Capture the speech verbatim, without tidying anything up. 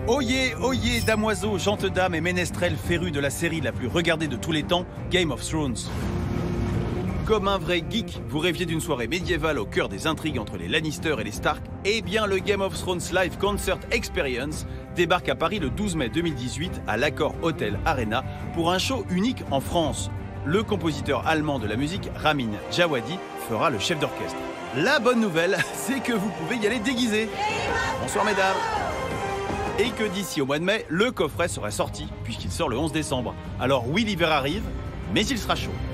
Oyez, oyez, damoiseaux, gentes dames et ménestrels férus de la série la plus regardée de tous les temps, Game of Thrones. Comme un vrai geek, vous rêviez d'une soirée médiévale au cœur des intrigues entre les Lannister et les Stark? Eh bien, le Game of Thrones Live Concert Experience débarque à Paris le douze mai deux mille dix-huit à l'Accor Hotel Arena pour un show unique en France. Le compositeur allemand de la musique, Ramin Djawadi, fera le chef d'orchestre. La bonne nouvelle, c'est que vous pouvez y aller déguisé. Bonsoir mesdames. Et que d'ici au mois de mai, le coffret sera sorti, puisqu'il sort le onze décembre. Alors oui, l'hiver arrive, mais il sera chaud.